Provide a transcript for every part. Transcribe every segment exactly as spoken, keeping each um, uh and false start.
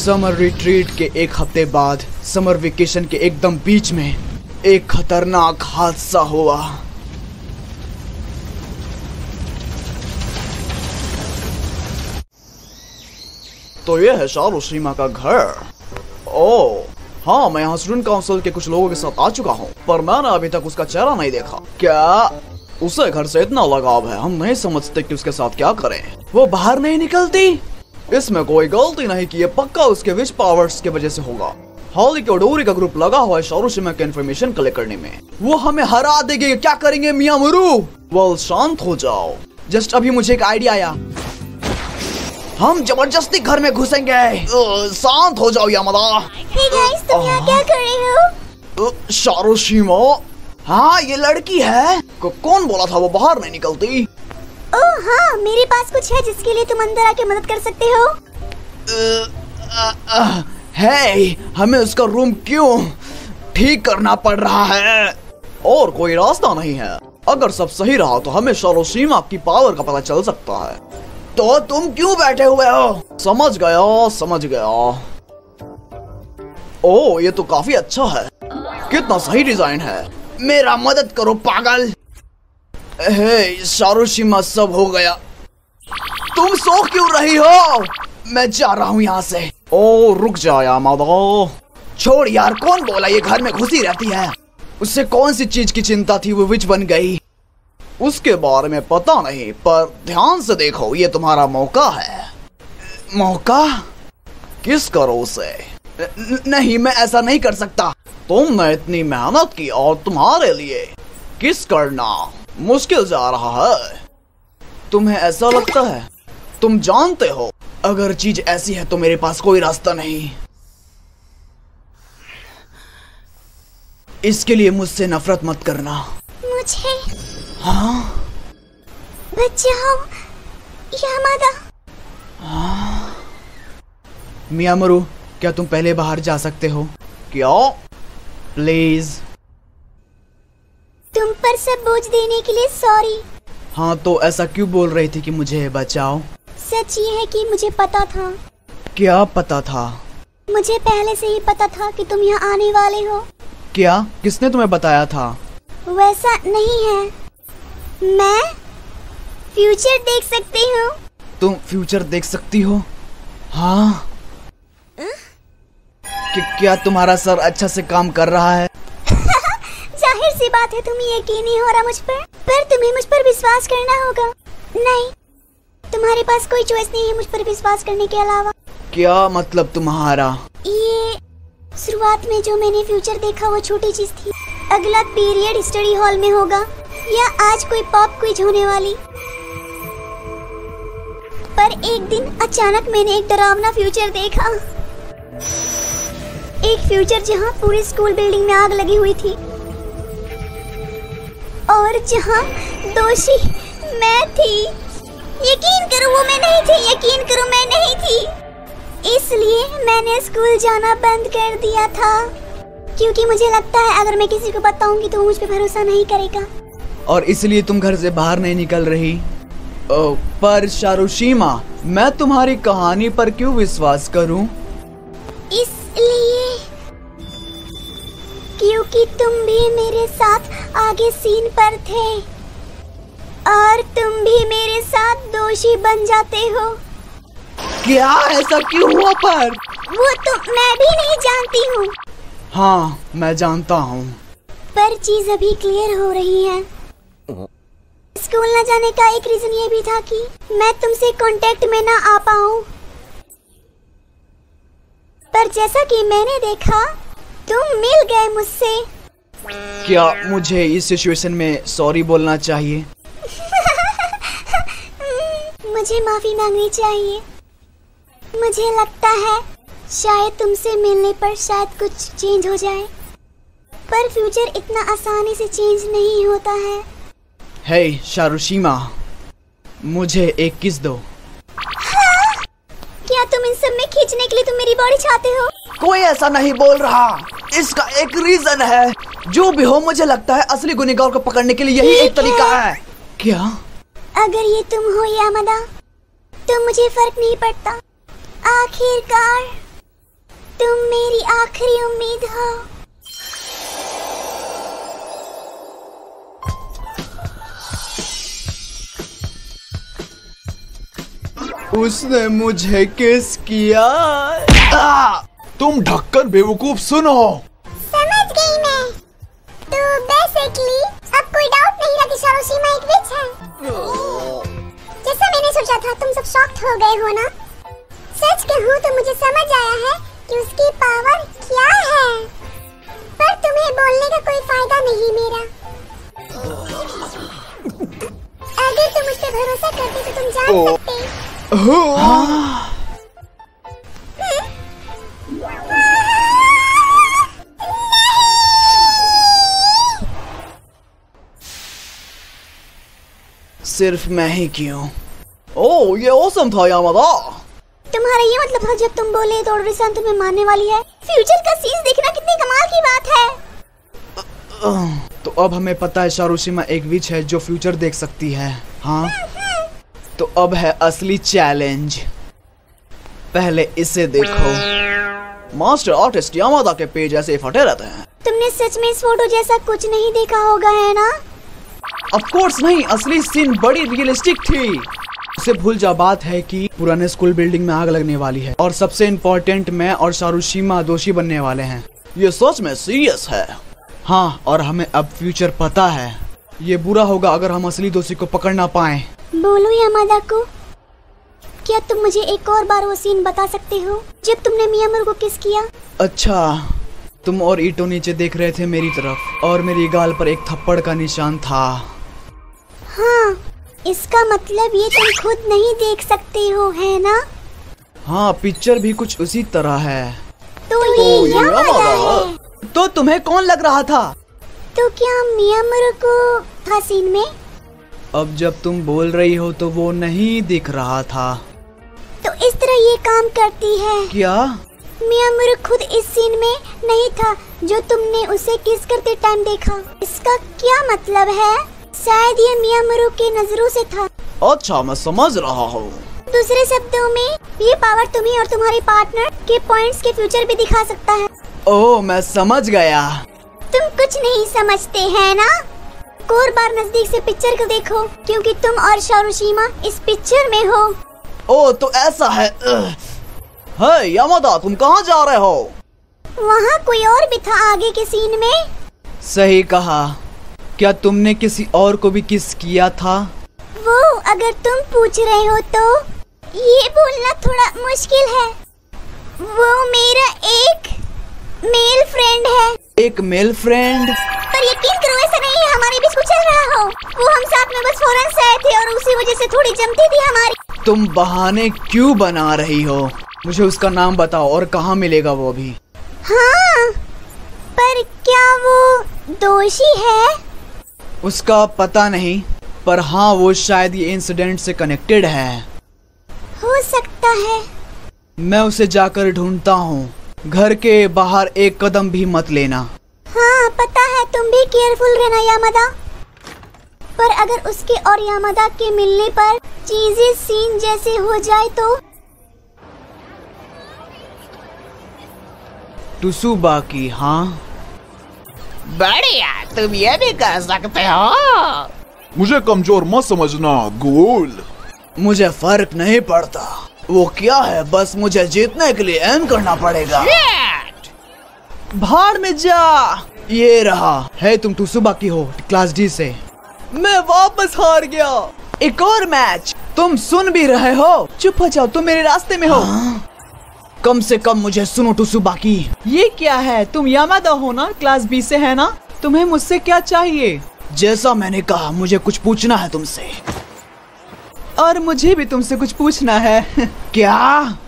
Summer retreat के एक हफ्ते बाद समर वेकेशन के एकदम बीच में एक खतरनाक हादसा हुआ। तो ये है शारुशीमा का घर। ओह हाँ, मैं यहाँ स्टूडेंट काउंसिल के कुछ लोगों के साथ आ चुका हूँ, पर मैंने अभी तक उसका चेहरा नहीं देखा। क्या उसे घर से इतना लगाव है? हम नहीं समझते कि उसके साथ क्या करें। वो बाहर नहीं निकलती। इसमें कोई गलती नहीं की, ये पक्का उसके विश पावर्स की वजह से होगा। हॉली के डोरी का ग्रुप लगा हुआ है शारुशीमा के इन्फॉर्मेशन कलेक्ट करने में। वो हमें हरा देंगे। क्या करेंगे मियामुरू? वेल शांत हो जाओ। जस्ट अभी मुझे एक आइडिया आया। हम जबरदस्ती घर में घुसेंगे। शांत हो जाओ यामादा। hey guys, तुम यहाँ क्या कर रहे हो? शारुशीमा, हाँ ये लड़की है। को, कौन बोला था वो बाहर नहीं निकलती? ओह हाँ, मेरे पास कुछ है जिसके लिए तुम अंदर आके मदद कर सकते हो। हे, हमें उसका रूम क्यों ठीक करना पड़ रहा है? और कोई रास्ता नहीं है। अगर सब सही रहा तो हमें शारुशीमा की पावर का पता चल सकता है। तो तुम क्यों बैठे हुए हो? समझ गया समझ गया। ओह ये तो काफी अच्छा है। कितना सही डिजाइन है। मेरा मदद करो पागल। हे शारुशीमा, सब हो गया। तुम सो क्यों रही हो? मैं जा रहा हूँ यहाँ से। ओ रुक जा यामादा। छोड़ यार, कौन बोला ये घर में घुसी रहती है? उससे कौन सी चीज की चिंता थी वो विच बन गई? उसके बारे में पता नहीं, पर ध्यान से देखो, ये तुम्हारा मौका है। मौका? किस करो उसे? न, नहीं मैं ऐसा नहीं कर सकता। तुमने इतनी मेहनत की और तुम्हारे लिए किस करना मुश्किल जा रहा है। तुम्हें ऐसा लगता है? तुम जानते हो अगर चीज ऐसी है तो मेरे पास कोई रास्ता नहीं। इसके लिए मुझसे नफरत मत करना। मुझे हाँ बचाओ यामादा। हाँ मियामुरू, क्या तुम पहले बाहर जा सकते हो? क्या? प्लीज। तुम पर सब बोझ देने के लिए सॉरी। हाँ तो ऐसा क्यों बोल रही थी कि मुझे बचाओ? सच ये है कि मुझे पता था। क्या पता था? मुझे पहले से ही पता था कि तुम यहाँ आने वाले हो। क्या? किसने तुम्हें बताया था? वैसा नहीं है, मैं फ्यूचर देख सकती हूँ। तुम फ्यूचर देख सकती हो? हाँ। कि क्या तुम्हारा सर अच्छा से काम कर रहा है? जाहिर सी बात है, तुम्हें यकीन नहीं हो रहा मुझ पर, पर तुम्हें मुझ पर विश्वास करना होगा। नहीं, तुम्हारे पास कोई चॉइस नहीं है मुझ पर विश्वास करने के अलावा। क्या मतलब तुम्हारा? ये शुरुआत में जो मैंने फ्यूचर देखा वो छोटी चीज थी। अगला पीरियड स्टडी हॉल में होगा या आज कोई पॉप क्विज होने वाली। पर एक दिन अचानक मैंने एक डरावना फ्यूचर देखा। एक फ्यूचर जहाँ पूरी स्कूल बिल्डिंग में आग लगी हुई थी और जहाँ दोषी मैं थी। यकीन करो वो मैं नहीं थी, यकीन करो मैं नहीं थी। इसलिए मैंने स्कूल जाना बंद कर दिया था, क्योंकि मुझे लगता है अगर मैं किसी को बताऊंगी तो वो मुझ पे भरोसा नहीं करेगा। और इसलिए तुम घर से बाहर नहीं निकल रही? ओ, पर शारुशीमा, मैं तुम्हारी कहानी पर क्यों विश्वास करूं? इसलिए क्योंकि तुम भी मेरे साथ आगे सीन पर थे और तुम भी मेरे साथ दोषी बन जाते हो। क्या? ऐसा क्यों हुआ? पर वो तो मैं भी नहीं जानती हूँ। हाँ मैं जानता हूँ, पर चीज अभी क्लियर हो रही है। स्कूल न जाने का एक रीजन ये भी था कि मैं तुमसे कांटेक्ट में ना आ पाऊँ। पर जैसा कि मैंने देखा, तुम मिल गए मुझसे। क्या मुझे इस सिचुएशन में सॉरी बोलना चाहिए? मुझे माफी मांगनी चाहिए। मुझे लगता है शायद तुमसे मिलने पर शायद कुछ चेंज हो जाए, पर फ्यूचर इतना आसानी से चेंज नहीं होता है। हे शारुशीमा, मुझे एक किस दो। हाँ? क्या तुम इन सब में खींचने के लिए तुम मेरी बॉडी चाहते हो? कोई ऐसा नहीं बोल रहा। इसका एक रीजन है। जो भी हो, मुझे लगता है असली गुनहगार को पकड़ने के लिए यही एक तरीका है। क्या? अगर ये तुम हो यामादा, तो मुझे फर्क नहीं पड़ता। आखिरकार तुम मेरी आखिरी उम्मीद हो। उसने मुझे किस किया। आ! तुम ढक्कन बेवकूफ सुनो। समझ गई मैं। तो बेसिकली अब कोई डाउट नहीं रहा कि सारोशिमा एक विच है। जैसा मैंने सोचा था, तुम सब शॉक्ड हो गए हो ना। सच कहूँ तो मुझे समझ आया है कि उसकी पावर क्या है, पर तुम्हें बोलने का कोई फायदा नहीं मेरा। अगर तुम मुझ पे भरोसा करते तो तुम जान सकते। हाँ। सिर्फ मैं ही क्यों? ओह, ये ऑसम था यामादा। तुम्हारा ये मतलब था जब तुम बोले तो ओडोरी-सान तुम्हें मारने वाली है। फ्यूचर का सीन देखना कितनी कमाल की बात है। तो अब हमें पता है सारोशिमा एक विच है जो फ्यूचर देख सकती है। हाँ, तो अब है असली चैलेंज। पहले इसे देखो। मास्टर आर्टिस्ट यामादा के पेज ऐसे फटे रहते हैं। तुमने सच में इस फोटो जैसा कुछ नहीं देखा होगा, है ना? ऑफ कोर्स नहीं, असली सीन बड़ी रियलिस्टिक थी। उसे भूल जा, बात है कि पुराने स्कूल बिल्डिंग में आग लगने वाली है और सबसे इम्पोर्टेंट मैं और सारोशिमा दोषी बनने वाले हैं। ये सच में सीरियस है। हाँ, और हमें अब फ्यूचर पता है। ये बुरा होगा अगर हम असली दोषी को पकड़ ना पाए। बोलो यामादा को, क्या तुम मुझे एक और बार वो सीन बता सकते हो जब तुमने मियामोरू को किस किया? अच्छा, तुम और ईटो नीचे देख रहे थे मेरी तरफ और मेरी गाल पर एक थप्पड़ का निशान था। हाँ, इसका मतलब ये तुम खुद नहीं देख सकते हो, है ना? हाँ, पिक्चर भी कुछ उसी तरह है। तो ये यामादा है। तो तुम्हें कौन लग रहा था? तो क्या मियामोरू को था सीन में? अब जब तुम बोल रही हो तो वो नहीं दिख रहा था। तो इस तरह ये काम करती है। क्या? मियामोरू खुद इस सीन में नहीं था जो तुमने उसे किस करते टाइम देखा। इसका क्या मतलब है? शायद ये मियामोरू के नजरों से था। अच्छा, मैं समझ रहा हूँ। दूसरे शब्दों में ये पावर तुम्हें और तुम्हारे पार्टनर के पॉइंट्स के फ्यूचर भी दिखा सकता है। ओह, मैं समझ गया। तुम कुछ नहीं समझते हैं ना? और बार नजदीक से पिक्चर को देखो, क्योंकि तुम और सारोशिमा इस पिक्चर में हो। ओह, तो ऐसा है। हे यामादा, तुम कहाँ जा रहे हो? वहाँ कोई और भी था आगे के सीन में। सही कहा। क्या तुमने किसी और को भी किस किया था? वो अगर तुम पूछ रहे हो तो ये बोलना थोड़ा मुश्किल है। वो मेरा एक मेल फ्रेंड है। एक मेल फ्रेंड? पर यकीन करो, ऐसा नहीं है हमारे बीच कुछ चल रहा हो। वो हम साथ में बस फौरन से आए थे और उसी वजह से थोड़ी जमती थी हमारी। तुम बहाने क्यों बना रही हो? मुझे उसका नाम बताओ और कहाँ मिलेगा वो भी। हाँ, पर क्या वो दोषी है? उसका पता नहीं, पर हाँ, वो शायद ये इंसिडेंट से कनेक्टेड है। हो सकता है। मैं उसे जाकर ढूंढता हूँ। घर के बाहर एक कदम भी मत लेना। हाँ, पता है, तुम भी केयरफुल रहना यामादा। पर अगर उसके और यामादा के मिलने पर चीजें सीन जैसे हो जाए तो? टुसुबाकी, हाँ। बढ़िया, तुम ये भी कर सकते हो। मुझे कमजोर मत समझना गोल। मुझे फर्क नहीं पड़ता वो क्या है, बस मुझे जीतने के लिए एम करना पड़ेगा। भाड़ में जा। ये रहा है, तुम टुसुबाकी हो क्लास डी से। मैं वापस हार गया। एक और मैच। तुम सुन भी रहे हो? चुप हो जाओ, तुम मेरे रास्ते में हो। हाँ? कम से कम मुझे सुनो टुसुबाकी। ये क्या है? तुम यामादा हो ना, क्लास बी से है ना? तुम्हें मुझसे क्या चाहिए? जैसा मैंने कहा, मुझे कुछ पूछना है तुमसे। और मुझे भी तुमसे कुछ पूछना है। क्या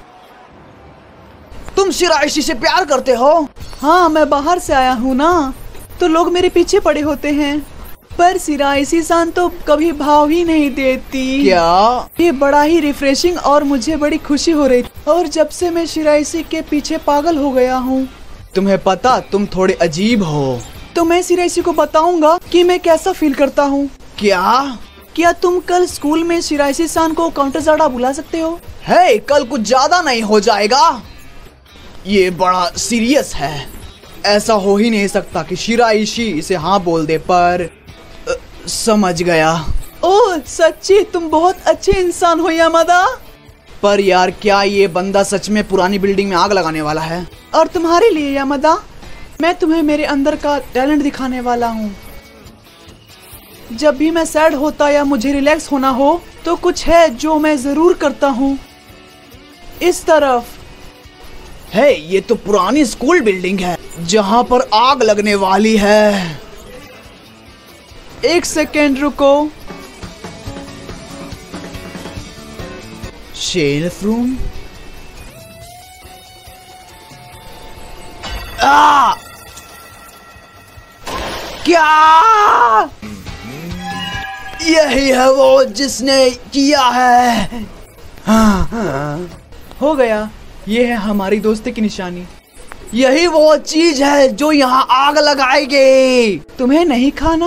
तुम शिराइशी से प्यार करते हो? हाँ, मैं बाहर से आया हूँ ना, तो लोग मेरे पीछे पड़े होते हैं, पर शिराइशी सान तो कभी भाव ही नहीं देती। क्या? ये बड़ा ही रिफ्रेशिंग और मुझे बड़ी खुशी हो रही, और जब से मैं शिराइशी के पीछे पागल हो गया हूँ। तुम्हें पता, तुम थोड़े अजीब हो। तो मैं शिराइशी को बताऊंगा कि मैं कैसा फील करता हूँ। क्या क्या तुम कल स्कूल में शिराइशी सान को काउंटर ज़ाडा बुला सकते हो? है, कल कुछ ज्यादा नहीं हो जाएगा? ये बड़ा सीरियस है। ऐसा हो ही नहीं सकता कि शिराइशी इसे हाँ बोल दे, पर अ, समझ गया। ओह सच्ची तुम बहुत अच्छे इंसान हो यामादा। पर यार क्या ये बंदा सच में पुरानी बिल्डिंग में आग लगाने वाला है? और तुम्हारे लिए यामादा मैं तुम्हें मेरे अंदर का टैलेंट दिखाने वाला हूँ। जब भी मैं सैड होता या मुझे रिलैक्स होना हो तो कुछ है जो मैं जरूर करता हूँ। इस तरफ है, ये तो पुरानी स्कूल बिल्डिंग है जहाँ पर आग लगने वाली है। एक सेकेंड रुको। Shelf room. आ! क्या यही है वो जिसने किया है? हाँ, हाँ। हो गया, ये है हमारी दोस्ती की निशानी। यही वो चीज है जो यहाँ आग लगाएगी। तुम्हें नहीं खाना?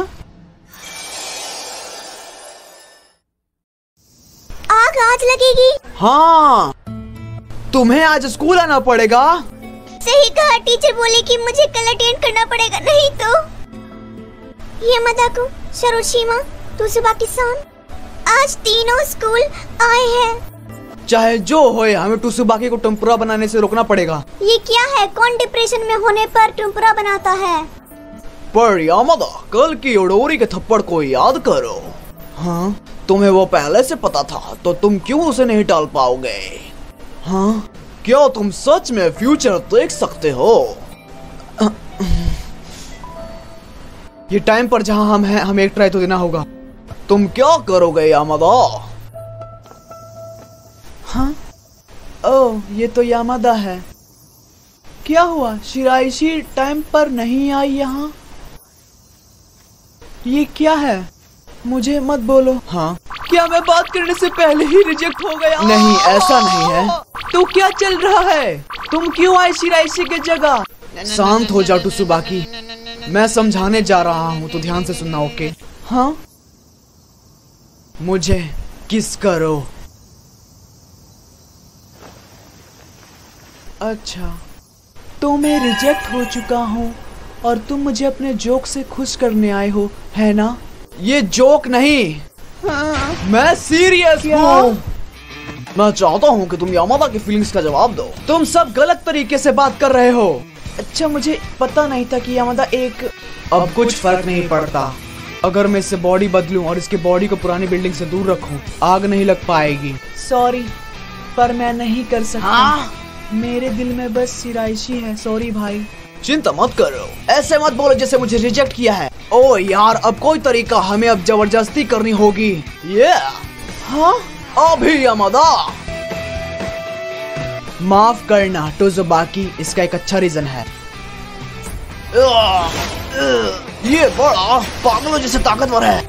आग आज लगेगी? हाँ, तुम्हें आज स्कूल आना पड़ेगा। सही कहा, टीचर बोले कि मुझे कल अटेंड करना पड़ेगा, नहीं तो। ये मदाको, शरोशिमा, तुसुबाकी-सान, आज तीनों स्कूल आए हैं। चाहे जो होए, हमें टुसुबाकी को टेम्पुरा बनाने से रोकना पड़ेगा। ये क्या है? कौन डिप्रेशन में होने पर टेम्पुरा बनाता है? पर यामादा, कल की ओडोरी के थप्पड़ को याद करो। हाँ, तुम्हें वो पहले से पता था तो तुम क्यों उसे नहीं टाल पाओगे? हाँ, क्या तुम सच में फ्यूचर देख सकते हो? ये टाइम पर जहाँ हम हैं, हमें एक ट्राई तो देना होगा। तुम क्या करोगे यामादा? हाँ? ओह, ये तो यामादा है। क्या हुआ? शिराइशी टाइम पर नहीं आई यहाँ? ये क्या है? मुझे मत बोलो। हाँ? क्या मैं बात करने से पहले ही रिजेक्ट हो गया? नहीं, ऐसा नहीं है। तो क्या चल रहा है? तुम क्यों आए शिराइशी की जगह? शांत हो जाओ टुसुबाकी, मैं समझाने जा रहा हूँ तो ध्यान से सुनना, ओके? हाँ? मुझे किस करो। अच्छा, तो मैं रिजेक्ट हो चुका हूँ और तुम मुझे अपने जोक से खुश करने आए हो, है ना? ये जोक नहीं, हाँ। मैं सीरियस हूँ। मैं चाहता हूँ कि तुम यामादा की फीलिंग्स का जवाब दो। तुम सब गलत तरीके से बात कर रहे हो। अच्छा, मुझे पता नहीं था कि यामादा एक... अब कुछ फर्क नहीं पड़ता। अगर मैं इससे बॉडी बदलूं और इसके बॉडी को पुरानी बिल्डिंग से दूर रखूं, आग नहीं लग पाएगी। सॉरी, पर मैं नहीं कर सकता। हाँ? मेरे दिल में बस शिराइशी है। सॉरी भाई। चिंता मत करो, ऐसे मत बोलो जैसे मुझे रिजेक्ट किया है। ओ यार, अब कोई तरीका, हमें अब जबरदस्ती करनी होगी। ये हाँ, अभी यामादा। माफ करना टुसुबाकी, इसका एक अच्छा रीजन है। ये बड़ा पागलों जैसे ताकतवर है।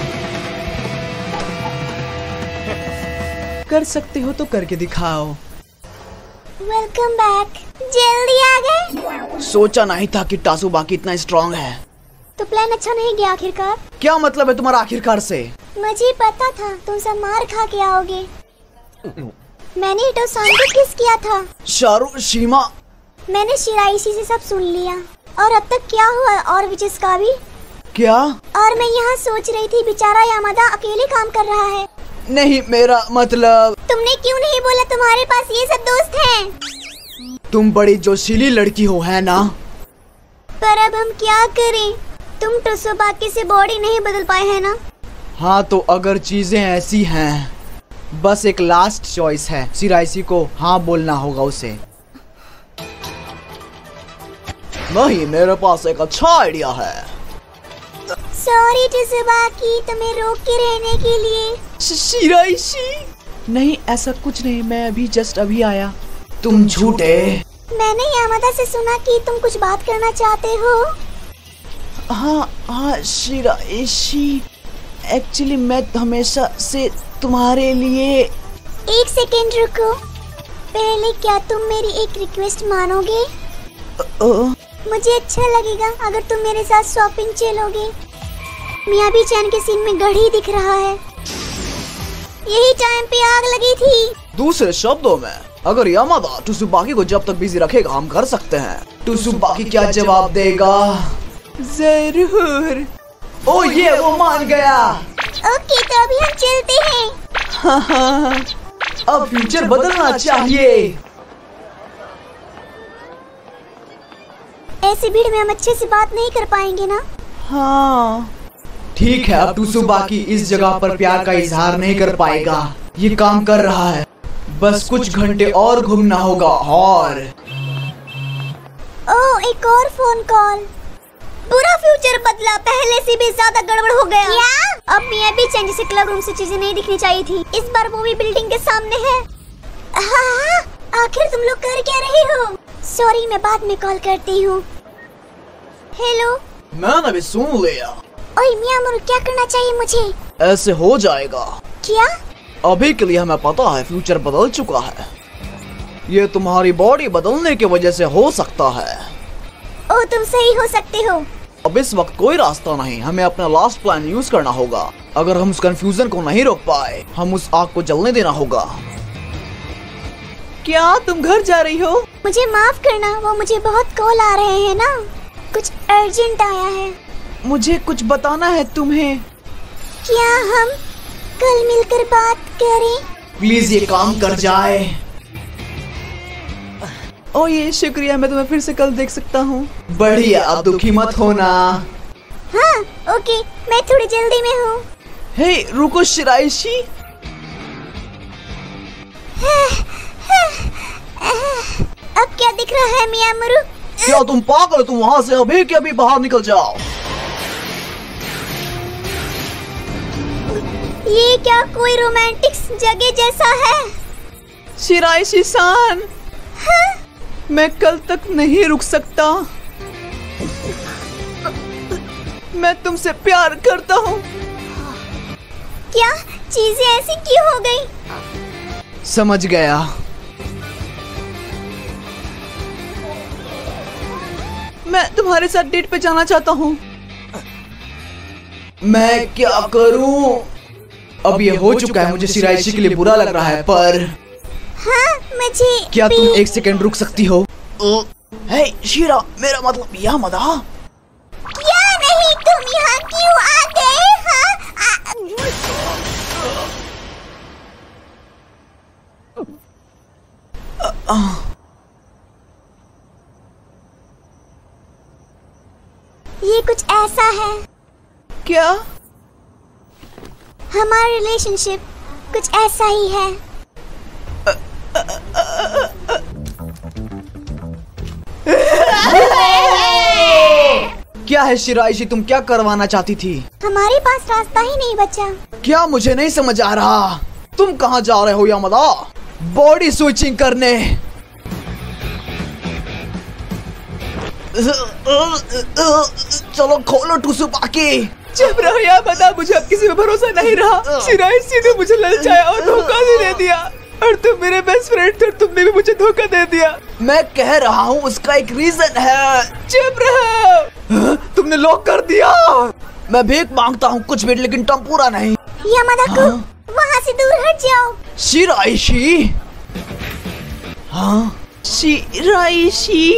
कर सकते हो तो करके दिखाओ। Welcome back. जल्दी आ गए? सोचा नहीं था कि टुसुबाकी इतना स्ट्रॉन्ग है। तो प्लान अच्छा नहीं गया आखिरकार? क्या मतलब है तुम्हारा आखिरकार से? मुझे पता था तुम सब मार खा के आओगे। मैंने हिटो-सान को किस किया था। शारुशिमा। मैंने शिराइशी से सब सुन लिया। और अब तक क्या हुआ, और विचिस का भी? क्या? और मैं यहाँ सोच रही थी, बेचारा यामादा अकेले काम कर रहा है। नहीं, मेरा मतलब... तुमने क्यों नहीं बोला तुम्हारे पास ये सब दोस्त हैं? तुम बड़ी जोशीली लड़की हो, है ना? पर अब हम क्या करें? तुम टुसुबाकी से बॉडी नहीं बदल पाए हैं ना? हाँ, तो अगर चीजें ऐसी हैं, बस एक लास्ट चॉइस है। शिराइशी को हाँ बोलना होगा उसे। नहीं, मेरे पास एक अच्छा आइडिया है। सॉरी टुसुबाकी, तुम्हें रोक के रहने के लिए। शिराइशी? नहीं, ऐसा कुछ नहीं, मैं अभी जस्ट अभी आया। तुम झूठे। मैंने यामादा से सुना कि तुम कुछ बात करना चाहते हो। हाँ हाँ शिराइशी, एक्चुअली मैं हमेशा से तुम्हारे लिए... एक सेकेंड रुको। पहले क्या तुम मेरी एक रिक्वेस्ट मानोगे? ओ, मुझे अच्छा लगेगा अगर तुम मेरे साथ शॉपिंग चलोगे। मियाबी-चान के सीन में घड़ी दिख रहा है। यही टाइम पे आग लगी थी। दूसरे शब्दों में अगर यामादा टुसुबाकी को जब तक बिजी रखेगा हम कर सकते हैं। टुसुबाकी क्या जवाब देगा? जरूर। ओ ये वो मान गया। ओके तो अभी हम चलते हैं। हाँ हाँ, अब फ्यूचर बदलना चाहिए। ऐसी भीड़ में हम अच्छे से बात नहीं कर पाएंगे ना? हाँ ठीक है, अब टुसुबाकी इस जगह पर प्यार का इजहार नहीं कर पाएगा। ये काम कर रहा है, बस कुछ घंटे और घूमना होगा। और ओह एक और फोन कॉल। पूरा फ्यूचर बदला, पहले से भी ज्यादा गड़बड़ हो गया। क्या? अब मियां भी चैन जैसे क्लब रूम से चीजें नहीं दिखनी चाहिए थी। इस बार वो भी बिल्डिंग के सामने है। हाँ, आखिर तुम लोग कर क्या रहे हो? सॉरी मैं बाद में कॉल करती हूँ। हेलो। मैंने भी सुन लिया। ओए मियामोरू क्या करना चाहिए मुझे? ऐसे हो जाएगा। क्या? अभी के लिए हमें पता है फ्यूचर बदल चुका है। ये तुम्हारी बॉडी बदलने की वजह से हो सकता है। ओह तुम सही हो सकते हो। अब इस वक्त कोई रास्ता नहीं, हमें अपना लास्ट प्लान यूज करना होगा। अगर हम उस कंफ्यूजन को नहीं रोक पाए, हम उस आग को जलने देना होगा। क्या तुम घर जा रही हो? मुझे माफ करना, वो मुझे बहुत कॉल आ रहे हैं ना, कुछ अर्जेंट आया है। मुझे कुछ बताना है तुम्हें। क्या हम कल मिलकर बात करें? प्लीज ये काम कर जाए। ओ ये शुक्रिया, मैं तुम्हें फिर से कल देख सकता हूँ। बढ़िया, अब दुखी मत होना। हाँ ओके, मैं थोड़ी जल्दी में हूँ। हे रुको शिराइशी। अब क्या दिख रहा है मियामोरू? क्या तुम पागल? तुम वहाँ से अभी के अभी बाहर निकल जाओ। ये क्या कोई रोमांटिक जगह जैसा है? शिराइशी सान, हाँ? मैं कल तक नहीं रुक सकता। मैं तुमसे प्यार करता हूँ। क्या चीजें ऐसी क्यों हो गई? समझ गया। मैं तुम्हारे साथ डेट पे जाना चाहता हूँ। मैं क्या करूँ? अब ये हो चुका है, मुझे शिराइशी के लिए बुरा लग रहा है, पर हाँ मुझे क्या तुम भी... एक सेकंड रुक सकती हो? हे शिरा, मेरा मतलब यामादा। क्या नहीं, तुम यहाँ क्यों आ गए? हाँ? आ... आ... ये कुछ ऐसा है। क्या? हमारा रिलेशनशिप कुछ ऐसा ही है। क्या है शिराइशी, तुम क्या करवाना चाहती थी? हमारे पास रास्ता ही नहीं बचा। क्या? मुझे नहीं समझ आ रहा। तुम कहाँ जा रहे हो यामादा? बॉडी स्विचिंग करने। चलो खोलो टुसुबाकी। चुप रहो यामादा, मुझे अब किसी पे भरोसा नहीं रहा। शिराइशी ने मुझे ललचाया और धोखा भी दे दिया, और तुम मेरे बेस्ट फ्रेंड थे, तुमने भी मुझे धोखा दे दिया। मैं कह रहा हूँ उसका एक रीजन है। चुप रहो। तुमने लॉक कर दिया। मैं भीख मांगता हूँ कुछ भी, लेकिन टम्पूरा नहीं। यामादा को वहाँ से दूर हट जाओ। शिराइशी। हाँ शिराइशी।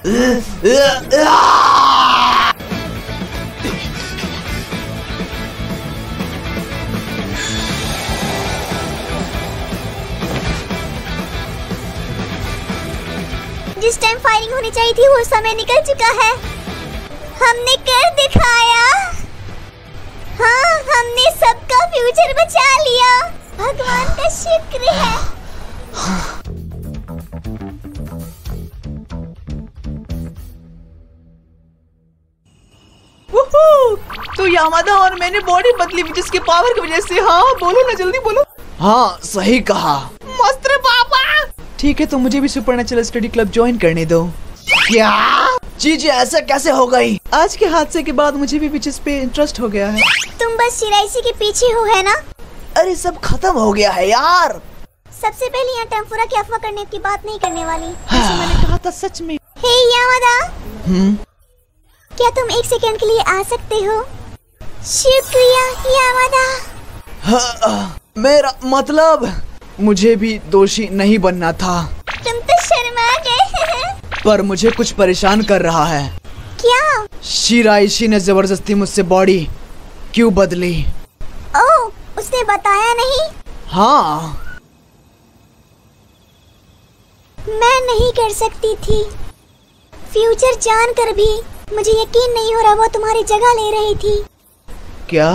जिस टाइम फायरिंग होनी चाहिए थी वो समय निकल चुका है। हमने कर दिखाया। हाँ हमने सबका फ्यूचर बचा लिया। भगवान का शुक्र है। तो यामादा और मैंने बॉडी बदली जिसके पावर की वजह से। हाँ बोलो ना, जल्दी बोलो। हाँ सही कहा। मस्त रे बाबा। ठीक है, तो मुझे भी सुपरनैचुरल स्टडी क्लब ज्वाइन करने दो। क्या चीजें ऐसे कैसे हो गई? आज के हादसे के बाद मुझे भी विचेस पे इंटरेस्ट हो गया है। तुम बस शिराइशी के पीछे हो है ना? अरे सब खत्म हो गया है यार। सबसे पहले यहाँ टेम्पुरा की अफवाह करने की बात नहीं करने वाली। जैसे मैंने कहा था, सच में। हे यामादा, हम्म क्या तुम एक सेकंड के लिए आ सकते हो? शुक्रिया यामादा। हाँ, मेरा मतलब मुझे भी दोषी नहीं बनना था। तुम तो शर्मा गए। पर मुझे कुछ परेशान कर रहा है। क्या? शिराइशी ने जबरदस्ती मुझसे बॉडी क्यों बदली? ओह, उसने बताया नहीं? हाँ। मैं नहीं कर सकती थी। फ्यूचर जानकर भी मुझे यकीन नहीं हो रहा वो तुम्हारी जगह ले रही थी। क्या?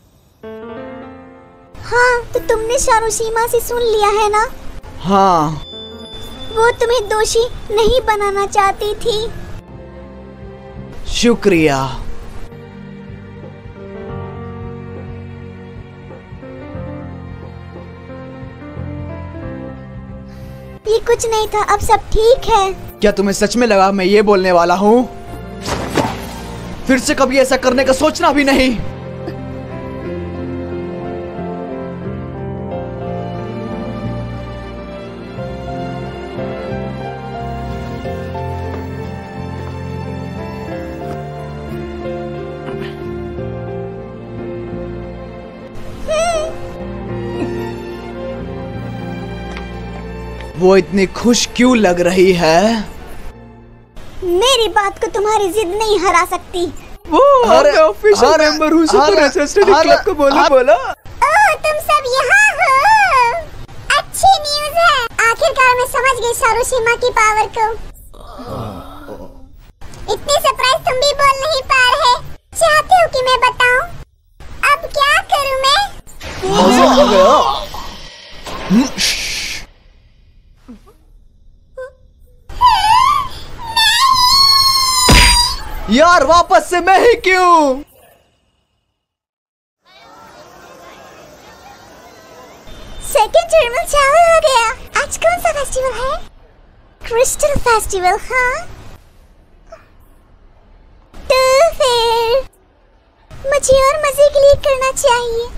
हाँ, तो तुमने शारुशीमा से सुन लिया है ना? हाँ। वो तुम्हें दोषी नहीं बनाना चाहती थी। शुक्रिया। ये कुछ नहीं था, अब सब ठीक है। क्या तुम्हें सच में लगा मैं ये बोलने वाला हूँ? फिर से कभी ऐसा करने का सोचना भी नहीं। वो इतनी खुश क्यों लग रही है? मेरी बात को तुम्हारी जिद नहीं हरा सकती। वो अरे, ऑफिशियल अरे, मेंबर हूँ, सुपर अरे, नेसेसिटी अरे, क्लब को बोला अरे, बोला। ओह, तुम सब यहाँ हो। अच्छी न्यूज़ है। आखिरकार मैं समझ गई शारुशीमा की पावर को। इतने सरप्राइज तुम भी बोल नहीं पा रहे। चाहते हो कि मैं बताऊं? अब क्या करूं मैं? मजा आ गया। यार वापस से मैं ही क्यों? सेकंड टर्मिनल चालू हो गया। आज कौन सा फेस्टिवल है? Crystal festival. हाँ, तो फिर मुझे और मजे के लिए करना चाहिए।